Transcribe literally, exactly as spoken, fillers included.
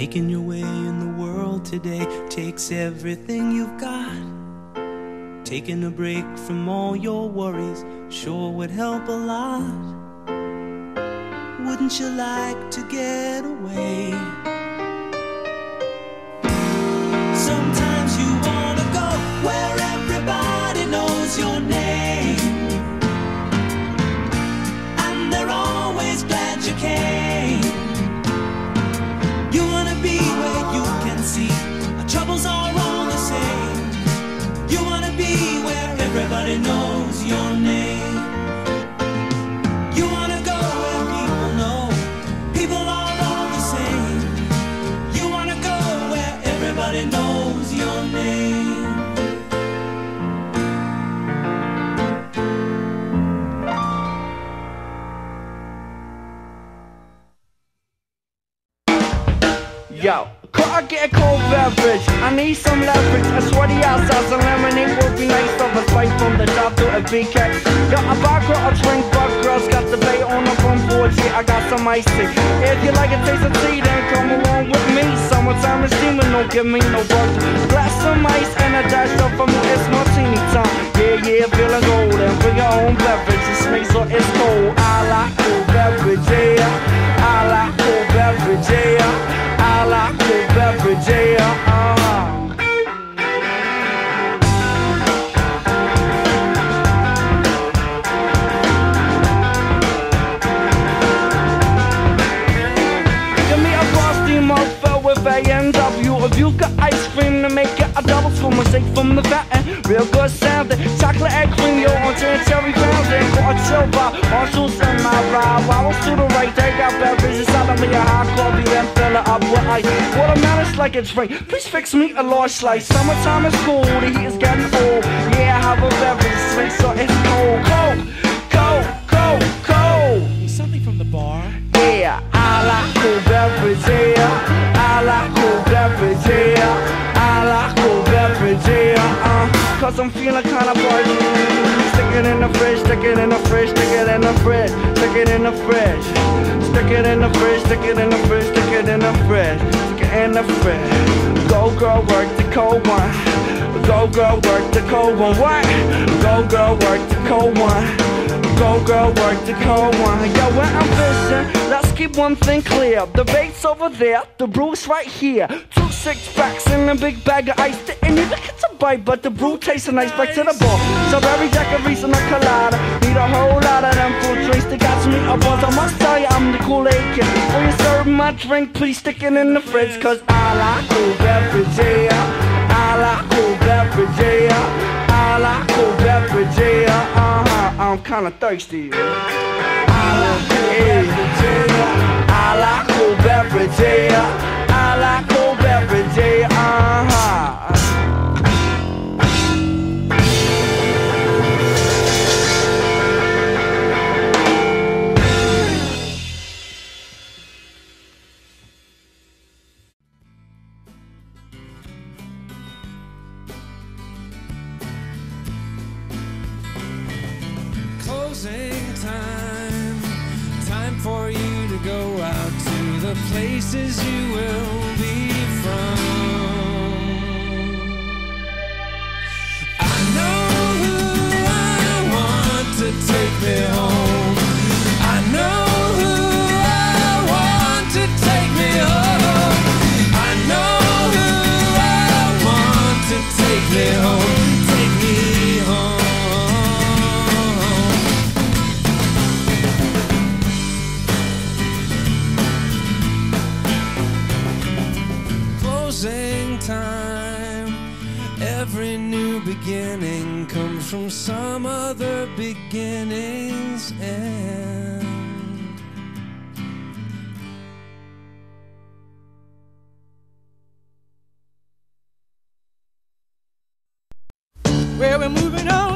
Making your way in the world today takes everything you've got. Taking a break from all your worries sure would help a lot. Wouldn't you like to get away? Sometimes you wanna go where everybody knows your name, and they're always glad you came. You wanna be where you can see our troubles are all the same. You wanna be where everybody knows your name. You wanna go where people know people are all the same. You wanna go where everybody knows your name. Yo, could I get a cold beverage? I need some leverage. A sweaty outside, some lemonade would be nice. Of a spike from the top to a B K. Yo, a vodka, a drink, but girls got the bay on the front porch. Yeah, I got some ice tea. If you like a taste of tea, then come along with me. Summertime is steaming, don't give me no bugs. Glass some ice and a dash up for me. It's martini time. Yeah, yeah, feeling golden. Bring your own beverage. It's me, so it's cold. I like cold beverage, yeah. I like cold beverage, yeah. I like cold beverage, yeah, uh-huh. Give me a frosty mug filled with A and W. If you got ice cream to make it a double spoon, mistake from the fountain. Real good sounding. Chocolate egg cream, yo, on ten cherry fountain. Got a chill vibe, on shoes in my ride. Wobbles to the right, they got beverages out of me a hot coffee, then fill it up with ice. Watermelon's like a drink, please fix me a large slice. Summertime is cool, the heat is getting old. Yeah, I have a beverage, drink so it's cold. Cold, cold, cold, cold. Something from the bar. Yeah, I like cold beverage, yeah. I like cold beverage, yeah. I like cold beverage, yeah. Uh, cause I'm feeling kinda party. Stick it in the fridge, stick it in the fridge, stick it in the fridge, stick it in the fridge. Stick it in the fridge, stick it in the fridge, stick it in the fridge, stick it in the fridge. Go girl, work the cold one. Go girl, work the cold one. What? Go girl, work the cold one. Go girl, work the cold one. Yo, when I'm fishing, let's keep one thing clear. The bait's over there, the brew's right here. Two six packs and a big bag of ice. Didn't even get to bite, but the brew tastes nice. Back to the bar. Strawberry daiquiris and a colada. Need a whole lot of them fruit drinks to catch me up. I must tell you, I'm the Kool-Aid kid. When you serve my drink, please stick it in the fridge. Cause I like cool beverage, yeah. I like cool beverage, yeah. I like cool beverage, yeah. Uh-huh. I'm kinda thirsty. I like cool beverage, yeah. I like cool beverage, yeah. I like cool beverage, yeah. Uh-huh. Closing time, time for you to go out to the places you will be from. I know who I want to take me home. I know who I want to take me home. I know who I want to take me home. Take me home. Time. Every new beginning comes from some other beginning's end. Well, we're moving on.